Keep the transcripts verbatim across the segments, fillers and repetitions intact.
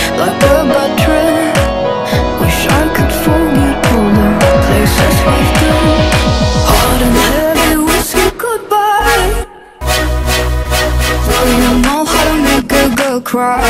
like a bad trip. Wish I could forget all the places we've been. Hot and heavy whiskey goodbye. Well, you know how to make a girl cry.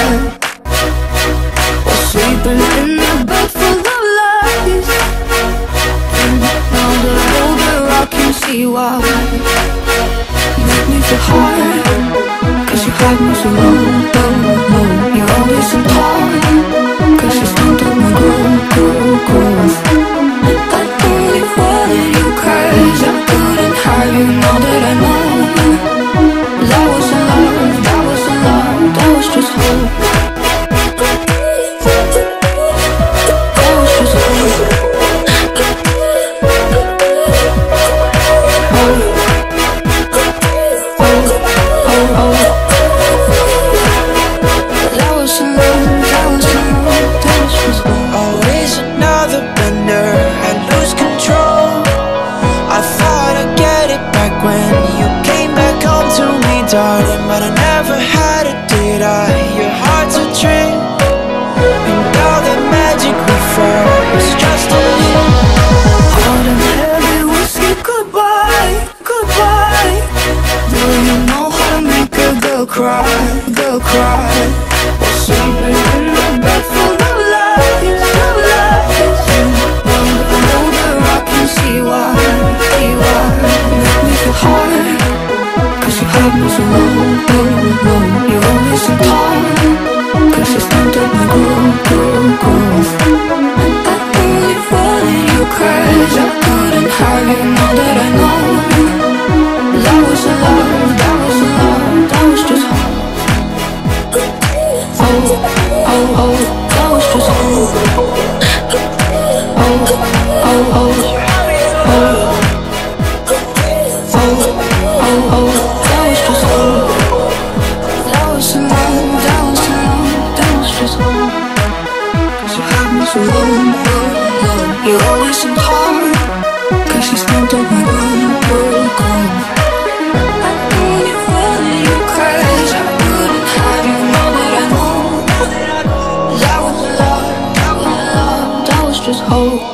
Or sleeping in a bed full of lies. And now that I'm older I can see why. You make me feel high, cause you had me so low, low, low. You're always in time, cause you stand up my groove, groove, groove. I only wanted you cause I couldn't have you. Now that I know that wasn't love, that wasn't love, that was just hope. That was just hope. Darling, but I never had it, did I? Your heart's a trick, and all that magic we felt was just a hit. Hot and heavy whiskey goodbye, goodbye. Do you know how to make a girl cry, girl cry? While sleeping in a bed full of lies, of lies. Now that I'm older I can see why, see why. You make me feel high, cause you had me so low, low, low. You're always in time, cause you stand up my groove, groove, groove. I only wanted you cause I couldn't have you. Now that I know that wasn't love, that wasn't love, that was just hope. Oh, oh, oh, that was just hope. Oh, oh, oh, oh. Oh, oh, that was just hope. That wasn't love, that wasn't love, that was just hope. Cause you had me so low, low, low. You're always in time, cause you stand up my groove, groove, groove. I only wanted you cause I couldn't have you. Now that I know that wasn't love, that wasn't love, that was just hope.